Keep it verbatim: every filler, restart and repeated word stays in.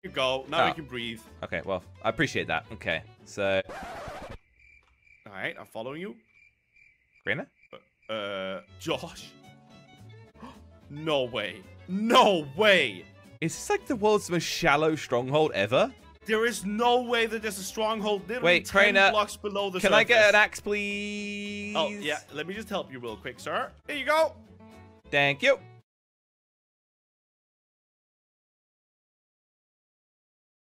you go. Now Oh. we can breathe. Okay, well, I appreciate that. Okay, so... All right, I'm following you. Crainer? Uh, Josh? No way. No way. Is this like the world's most shallow stronghold ever? There is no way that there's a stronghold literally Wait, ten Crainer, blocks below the Can surface. I get an axe, please? Oh, yeah. Let me just help you real quick, sir. Here you go. Thank you.